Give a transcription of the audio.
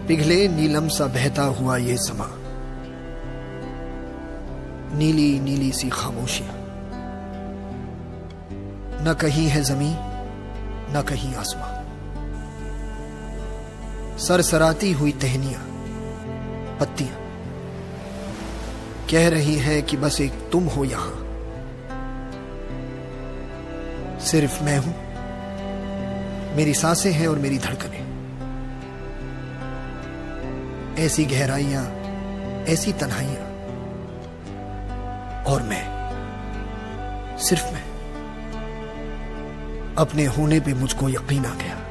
पिघले नीलम सा बहता हुआ ये समा, नीली नीली सी खामोशियां, न कहीं है जमीन न कहीं आसमां, सरसराती हुई टहनियां पत्तियां कह रही हैं कि बस एक तुम हो यहां, सिर्फ मैं हूं, मेरी सांसें हैं और मेरी धड़कनें, ऐसी गहराइयां, ऐसी तन्हाइयां, और मैं, सिर्फ मैं। अपने होने पे मुझको यकीन आ गया।